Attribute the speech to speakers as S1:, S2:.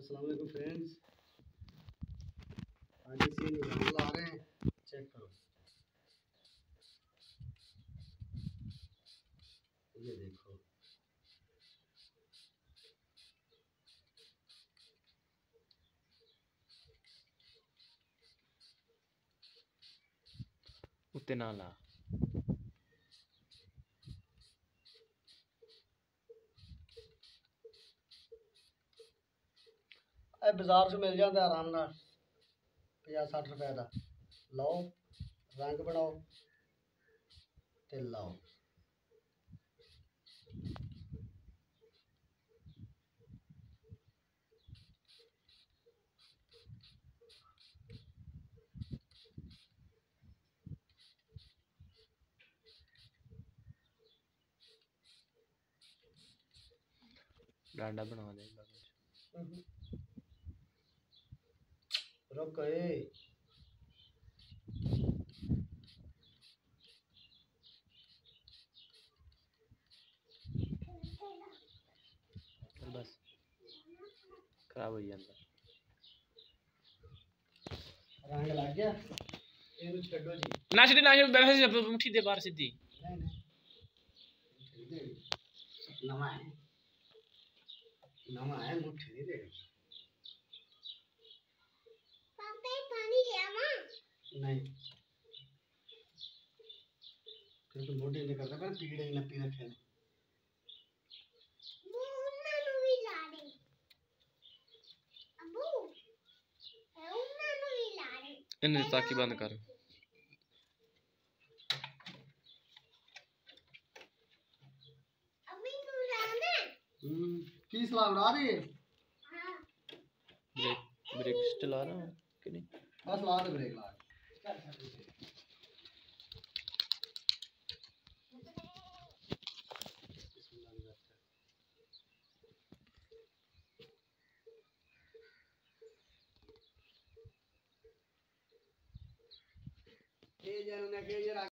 S1: अस्सलाम वालेकुम फ्रेंड्स। आज इसी निकाल आ रहे हैं, चेक करो। ये देखो,
S2: उत्ते ना ला।
S1: बाजार से मिल जाता आराम नाल 50-60 रुपए का। लाओ, रंग बनाओ ते लाओ।
S2: डांडा बना देगा कुछ।
S1: रुक
S2: बस खराब हो जाता।
S1: रंग लग गया, इन्हें छड्डो जी।
S2: ना सीधी ना बैठे मुट्ठी दे बाहर सीधी।
S1: नवा है, नवा है, मुट्ठी नहीं देगी। पापा पानी ले आवा। नहीं, क्योंकि मोटे नहीं करता पर पीड़े ही नपी रखे ने। वो उन्ना नु भी ला दे अबू, है उन्ना नु भी ला दे।
S2: इन्हें ताकि बंद कर।
S1: अभी नु लाना। की सलाह उड़ा रही है? हां,
S2: ब्रेक चला रहा हूं कि नहीं?
S1: बस ला दे ब्रेक ला। ये जरूर है कि